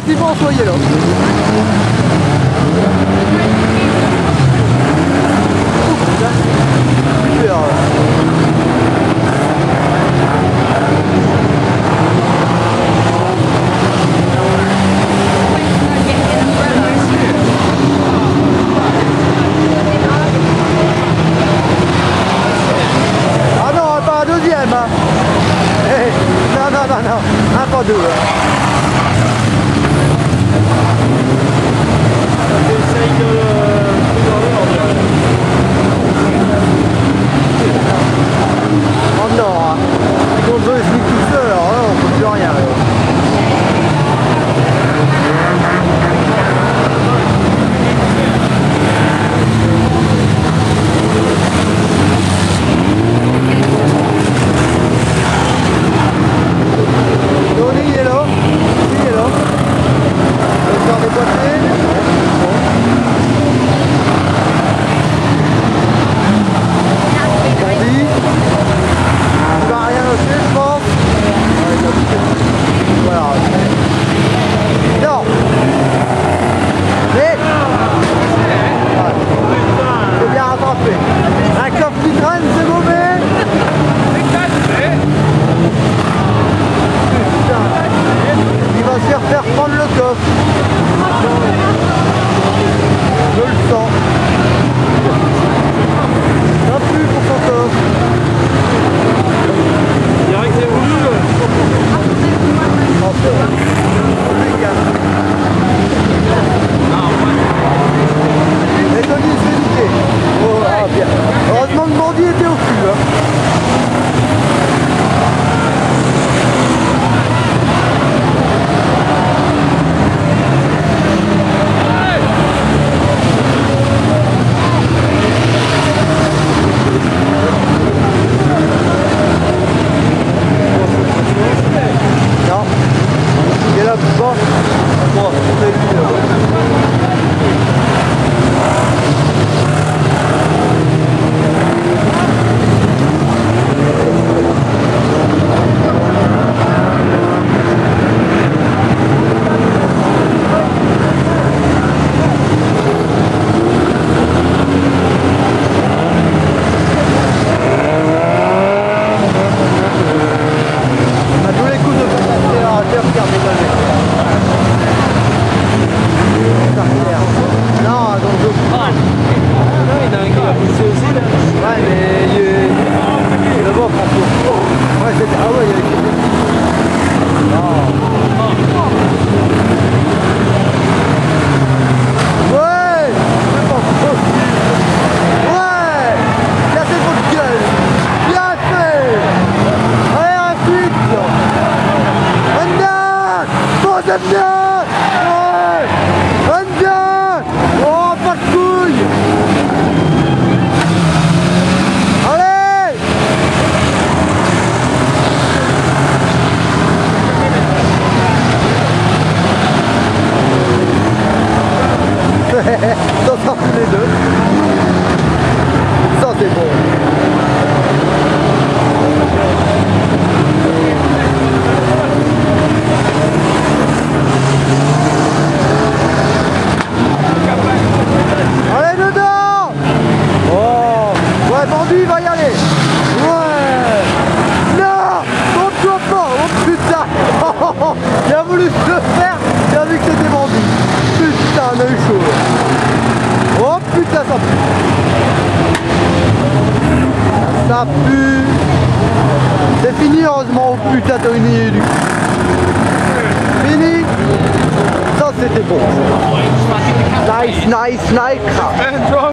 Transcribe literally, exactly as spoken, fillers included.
Merci François, il est là. Super. Ah non, pas un deuxième. Hein. Hey, non, non, non, non, un pas deux. Hein. Essaye de Oh non, hein. Quand on veut se mettre tout seul, alors là, on peut plus rien. Là. Tony, il est là. Il est là. On va faire des boîtiers. Voilà. Non. Mais c'est bien rattrapé. Un coffre qui traîne, c'est mauvais. Putain. Il va se faire faire prendre le coffre. Je le sens. Pas plus pour son coffre. Je dirais que c'est voulu. Et Tony se fait niquer. Oh, ah, bien. Heureusement que Mandy était au cul. Hein. Non. Il est là, bon. Bon, c'est lui là. À tous les coups de l'accélérateur qui a dégagé. Non, donc je... Ah non, il y en a un qui va pousser aussi là. Ouais, mais il est... Le bas, François. Ouais, c'était... Ah ouais, il y a quelqu'un. Non. Ouais, c'est pas faux. Ouais, cassez votre gueule. Bien fait. Allez, ensuite. Andan. Bon, c'est bien. Ouais. Andan. Oh, pas de couilles. Allez. T'entends les deux. Ça c'est bon. Allez dedans. Oh. Ouais, Mandy va y aller. Ouais. Non. Monte-toi pas. Oh putain. Il a voulu se le faire. Il a vu que c'était Mandy. Putain, on a eu chaud. Oh putain, ça pue. Ça pue. C'est fini heureusement. Oh putain, t'as une idée du cul. Fini. Ça c'était bon. Nice, nice, nice.